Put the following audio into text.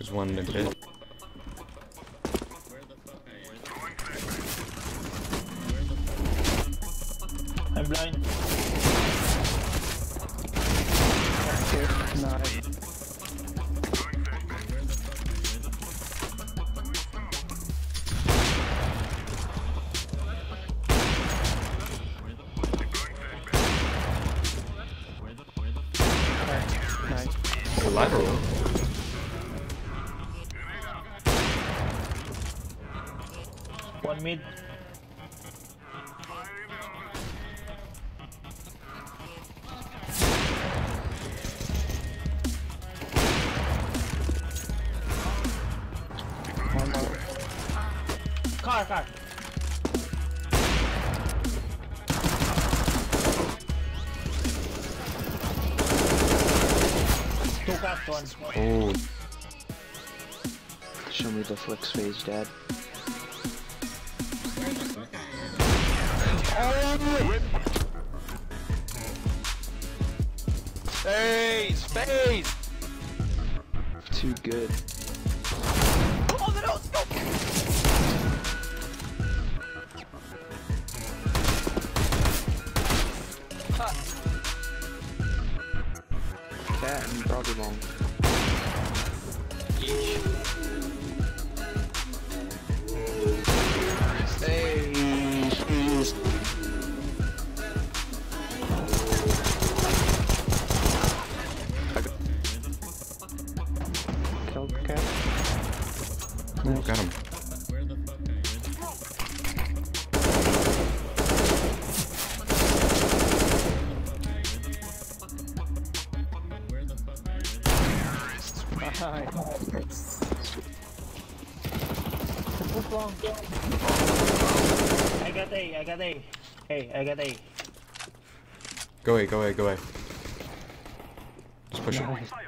There's one in a pit. I'm blind. Nice. Nice. The lateral. One mid. One more. Car. Two cars, one. Oh, Show me the flex phase, Dad. Space! Too good. Oh, the nose, go! Cat and probably long. Hey, jeez. Killed the cat. oh, got him. I got A. Hey, I got A. Go away. Just push it. Nice.